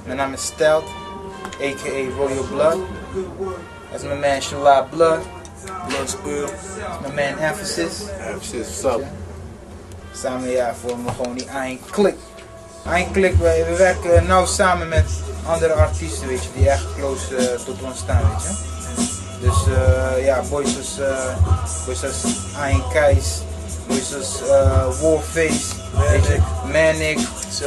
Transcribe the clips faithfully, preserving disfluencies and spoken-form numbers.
Mijn naam is Stelt, a k a. Royal Blood. Dat is mijn man Shalab Blood. Blood Spur. Dat is mijn man Emphasis. Emphasis, what's up? Samen ja, vormen we gewoon die één klik. Eén klik, we, we werken nauw samen met andere artiesten, weet je, die echt close uh, tot ons staan, weet je. Dus uh, ja, boys als, uh, boys als Iron Keis, boys als uh, Warface, weet je, Manic,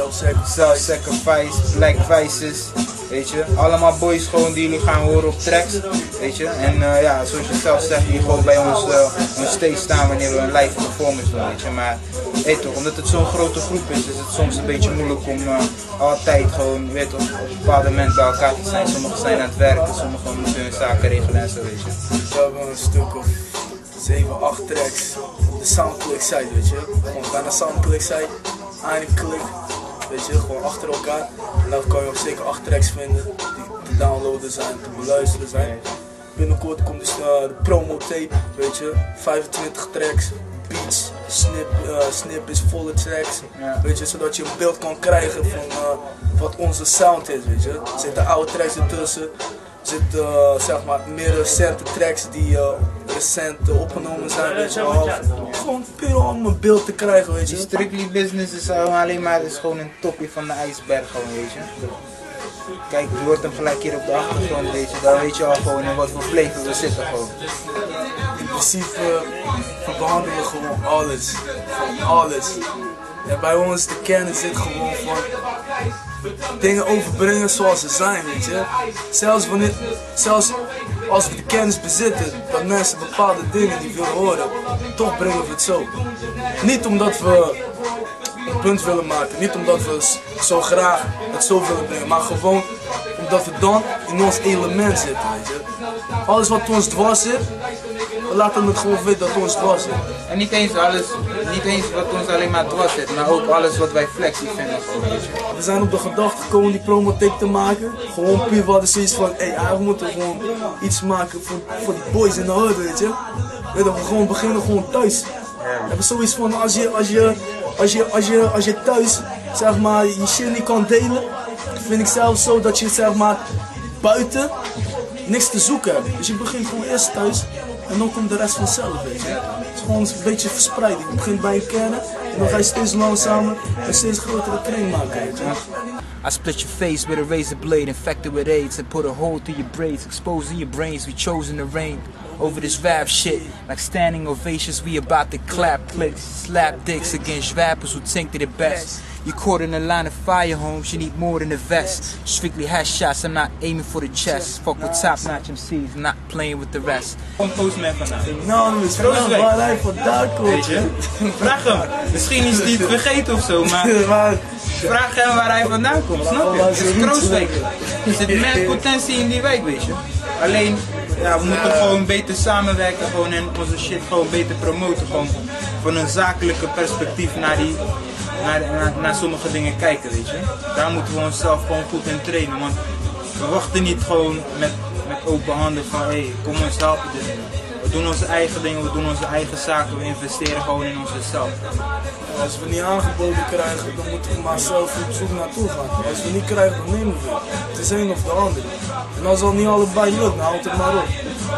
Self-Sacrifice, Black Vices, weet je. Allemaal boys gewoon die jullie gaan horen op tracks, weet je. En uh, ja, zoals je zelf zegt, die gewoon bij ons uh, on stage staan wanneer we een live performance doen, weet je. Maar weet toch, omdat het zo'n grote groep is, is het soms een beetje moeilijk om uh, altijd gewoon, weet toch, op een bepaald moment bij elkaar te zijn. Sommigen zijn aan het werken, sommigen moeten hun zaken regelen en zo, weet je. We hebben een stuk of zeven, acht tracks op de Soundclick site, weet je. Gewoon ga naar Soundclick site, Iron Click, weet je, gewoon achter elkaar. En dan kan je ook zeker acht tracks vinden die te downloaden zijn, te beluisteren zijn. Binnenkort komt dus uh, de promo tape, weet je, vijfentwintig tracks, beats, snip, uh, snip is volle tracks, ja. Weet je, zodat je een beeld kan krijgen van uh, wat onze sound is, weet je. Er zitten oude tracks ertussen, er zitten uh, zeg maar meer recente tracks die uh, recent uh, opgenomen zijn, weet je. Half, gewoon puur om een beeld te krijgen, weet je. Die Strictly Business is alleen maar is gewoon een topje van de ijsberg, gewoon, weet je. Kijk, je hoort hem gelijk hier op de achtergrond, weet je, dan weet je al gewoon in wat voor flavor we zitten gewoon. In principe uh, behandelen we gewoon alles, van alles. En bij ons de kern zit gewoon van dingen overbrengen zoals ze zijn, weet je. Zelfs, wanneer, zelfs als we de kennis bezitten dat mensen bepaalde dingen niet willen horen, toch brengen we het zo. Niet omdat we een punt willen maken, niet omdat we zo graag het zo willen brengen, maar gewoon omdat we dan in ons element zitten, weet je. Alles wat ons dwars zit, we laten het gewoon weten dat ons dwars zit. En niet eens alles, niet eens wat ons alleen maar dwars zit, maar ook alles wat wij flexie vinden, weet je. We zijn op de gedachte gekomen die promotape te maken, gewoon puur we hadden zoiets van, hé, hey, we moeten gewoon iets maken voor, voor die boys in de hood, weet je. Weet je, we gewoon beginnen gewoon thuis. We hebben zoiets van, als je, als je, als je, als je, als je thuis, zeg maar, je shit niet kan delen, vind ik zelf zo dat je, zeg maar, buiten niks te zoeken hebt. Dus je begint gewoon eerst thuis en dan komt de rest vanzelf, weet je. Het is gewoon een beetje verspreiding. Je begint bij een kern en dan ga je steeds langzamer en steeds grotere kring maken, weet je. I split your face with a razor blade infected with AIDS and put a hole through your braids, exposing your brains. We chosen the rain over this rap shit, like standing ovations. We about to clap clicks, slap dicks against rappers who think they're the best. You're caught in a line of fire, Holmes. You need more than a vest. Strictly headshots. I'm not aiming for the chest. Fuck with top-notch M C's. I'm not playing with the rest. Gewoon Postman vandaag. Nou, is vandaag waar hij vandaan komt. Weet je? Vraag hem. Misschien is hij het vergeten of zo, maar vraag hem waar hij vandaan komt, snap je? Het is Krooswijk. Er zit meer potentie in die wijk, weet je. Alleen, ja, we moeten gewoon beter samenwerken gewoon en onze shit gewoon beter promoten. Gewoon van een zakelijke perspectief naar, die, naar, naar, naar sommige dingen kijken, weet je. Daar moeten we onszelf gewoon goed in trainen, want we wachten niet gewoon met, met open handen van hé, hey, kom ons helpen. Dus we doen onze eigen dingen, we doen onze eigen zaken, we investeren gewoon in onszelf. Als we niet aangeboden krijgen, dan moeten we maar zelf op zoek naartoe gaan. Als we niet krijgen, dan nemen we het. Het is een of de andere. En als het niet allebei lukt, dan houdt het maar op.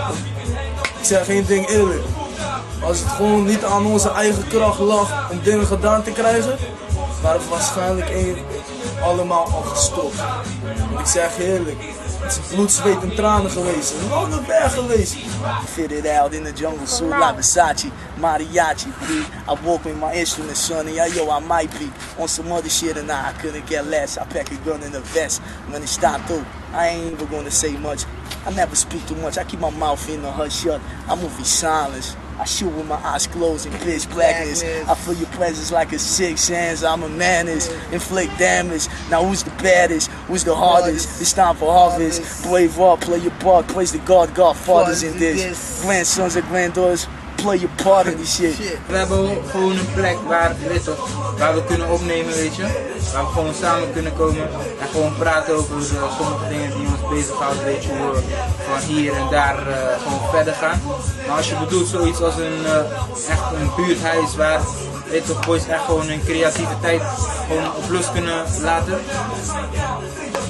Ik zeg één ding eerlijk. Als het gewoon niet aan onze eigen kracht lag om dingen gedaan te krijgen, waren we waarschijnlijk één, allemaal al gestopt. Want ik zeg je eerlijk, het is bloed, zweet en tranen geweest. Een lange weg geweest. Fit it out in the jungle, so like Versace, mariachi, B. I walk with my instrument, son, and yeah, yo, I might be on some other shit and I couldn't care less. I pack a gun in a vest. When it stopped through, I ain't even gonna say much. I never speak too much. I keep my mouth in the hush shut. I move in silence. I shoot with my eyes closed in pitch blackness. I feel your presence like a six hands. I'm a menace, inflict damage. Now who's the baddest? Who's the hardest? It's time for harvest. Brave up, play your part. Praise the God, Godfathers in this. Grandsons and granddaughters, play your part in this shit. We hebben gewoon een plek waar, weet toch, waar we kunnen opnemen, weet je. Waar we gewoon samen kunnen komen en gewoon praten over uh, sommige dingen die ons bezighouden, weet je, hoe we van hier en daar uh, gewoon verder gaan. Maar als je bedoelt zoiets als een, uh, echt een buurthuis waar, weet toch, boys echt gewoon hun creativiteit gewoon op los kunnen laten.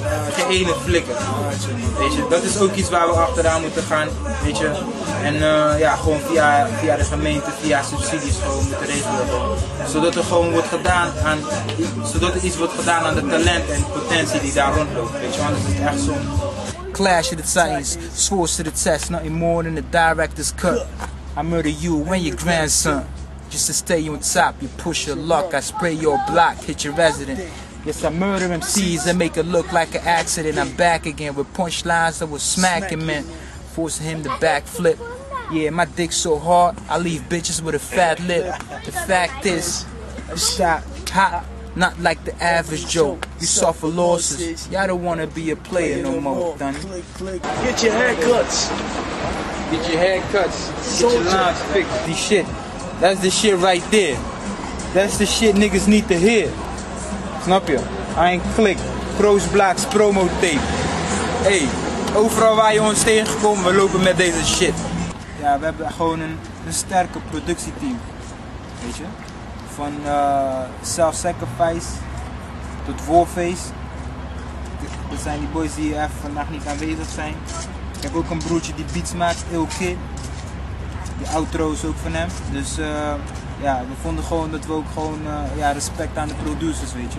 geen ene flikker. Weet je, dat is ook iets waar we achteraan moeten gaan, weet je. En uh, ja, gewoon via, via de gemeente, via subsidies gewoon moeten regelen. Gewoon. Zodat er gewoon wordt gedaan aan, zodat er iets wordt gedaan aan de talent en potentie die daar rondloopt, weet je, anders is het echt zonde. Clash of the Titans, swords to the test, nothing more than the director's cut. I murder you and your grandson, just to stay on top. You push your luck, I spray your block, hit your resident. Yes, I murder M Cs and make it look like an accident. I'm back again with punchlines that was smacking men, forcing him to backflip. Yeah, my dick's so hard, I leave bitches with a fat lip. The fact is, it's got hot. Not like the average Joe. You suffer losses. Y'all don't wanna be a player no more, Dunny. Get your haircuts. Get your haircuts. Get your lines fixed. Die shit. That's the shit right there. That's the shit niggas need to hear. Snap je? I ain't click. Kroos Blacks promo tape. Hey, overal waar je ons tegenkomt, we lopen met deze shit. Ja, we hebben gewoon een, een sterke productieteam. Weet je? Van uh, Self-Sacrifice tot Warface. Dat zijn die boys die even vandaag niet aanwezig zijn. Ik heb ook een broertje die beats maakt, Ill Kid. Die outro is ook van hem. Dus uh, ja, we vonden gewoon dat we ook gewoon uh, ja, respect aan de producers, weet je.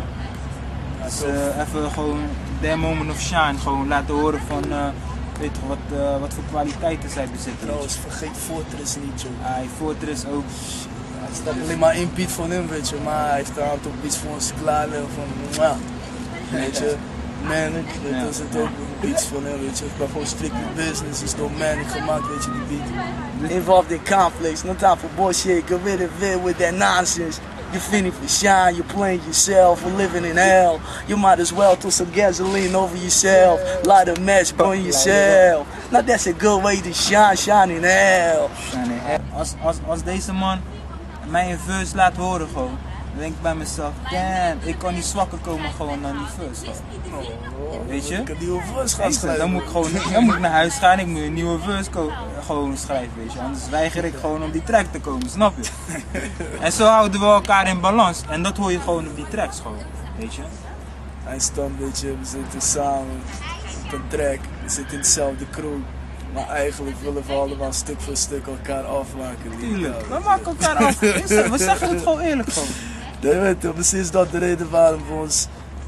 Dus uh, even gewoon their moment of shine, gewoon laten horen van uh, weet je, wat, uh, wat voor kwaliteiten zij bezitten. Trouwens, vergeet Fortress niet, joh. Ah, Fortress ook. Het staat alleen maar één beat van hem, weet je, maar hij heeft een aantal beats voor ons klaar van, mwah. Weet je, Manic, dat is het ook beats van hem, weet je. Ik ben gewoon strictly business, is door Manic gemaakt, weet je, die beat. Involved in conflicts, no time for bullshit, get rid of it with that nonsense. You're finna for shine, you're playing yourself, we're living in hell. You might as well throw some gasoline over yourself, light a match, burn yourself. Now that's a good way to shine, shine in hell. Shine in hell. Als, als, als deze man mij een verse laat horen gewoon, dan denk ik bij mezelf, damn, ik kan niet zwakker komen gewoon dan die verse. Oh, weet je? Ik kan een nieuwe verse gaan schrijven. Dan moet ik gewoon dan moet ik naar huis gaan, ik moet een nieuwe verse gewoon schrijven, weet je. Anders weiger ik gewoon om die track te komen, snap je? En zo houden we elkaar in balans en dat hoor je gewoon op die tracks gewoon, weet je. Hij staat een beetje, we zitten samen op een track, we zitten in dezelfde crew. Maar eigenlijk willen we allemaal stuk voor stuk elkaar afmaken. Tuurlijk, we maken elkaar af. We zeggen het gewoon eerlijk gewoon. Nee, weet je, precies dat de reden waarom we ons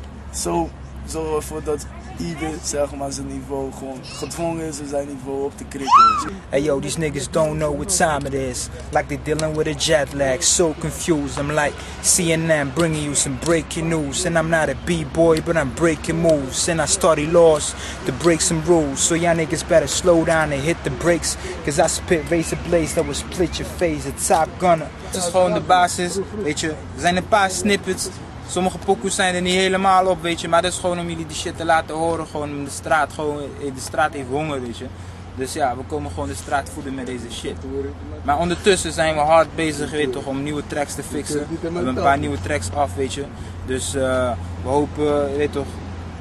zo zorgen voor dat ieder, zeg maar, zijn niveau gewoon gedwongen is om zijn niveau op te krikken. Hey yo, these niggas don't know what time it is. Like they dealing with a jet lag, so confused. I'm like C N N bringing you some breaking news. And I'm not a b-boy, but I'm breaking moves. And I study laws to break some rules. So y'all niggas better slow down and hit the brakes. Cause I spit razor blades that will split your face. A top gunner. Het is gewoon de basis, weet je. Er zijn een paar snippets. Sommige pokoes zijn er niet helemaal op, weet je, maar dat is gewoon om jullie die shit te laten horen, gewoon om de straat, gewoon, de straat heeft honger, weet je. Dus ja, we komen gewoon de straat voeden met deze shit. Maar ondertussen zijn we hard bezig, weet je, toch, om nieuwe tracks te fixen. We hebben een paar nieuwe tracks af, weet je. Dus uh, we hopen, weet je toch,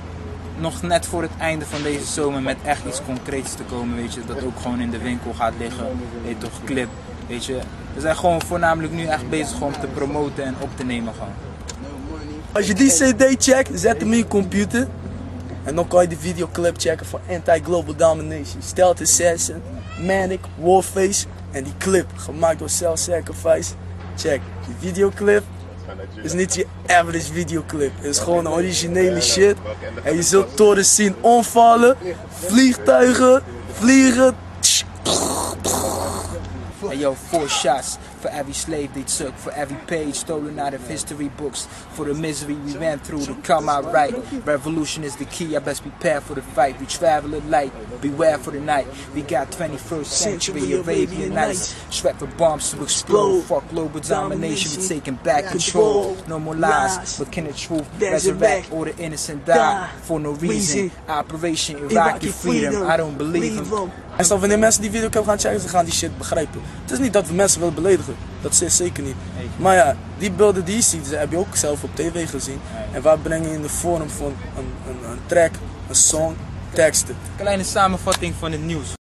nog net voor het einde van deze zomer met echt iets concreets te komen, weet je. Dat ook gewoon in de winkel gaat liggen, weet je toch, clip, weet je. We zijn gewoon voornamelijk nu echt bezig om te promoten en op te nemen gewoon. Als je die C D checkt, zet hem in je computer. En dan kan je de videoclip checken van Anti-Global Domination. Stealth Assassin, Manic, Warface en die clip gemaakt door Self-Sacrifice. Check, die videoclip is niet je average videoclip. Het is gewoon originele shit. En je zult torens zien omvallen, vliegtuigen, vliegen. Hey yo, four shots for every slave they took, for every page stolen out of history books, for the misery we went through to come out right. Revolution is the key, I best prepare for the fight. We travel at light, beware for the night. We got twenty-first century Arabian Nights, strapped for bombs to explode. Fuck global domination, we taking back control. No more lies, but can the truth resurrect or the innocent die for no reason? Operation Iraqi freedom, I don't believe him. En zo, wanneer mensen die videoclip gaan checken, ze gaan die shit begrijpen. Het is niet dat we mensen willen beledigen, dat is zeker niet. Maar ja, die beelden die je ziet, heb je ook zelf op tv gezien. En waar breng je in de vorm van een, een, een track, een song, teksten. Kleine samenvatting van het nieuws.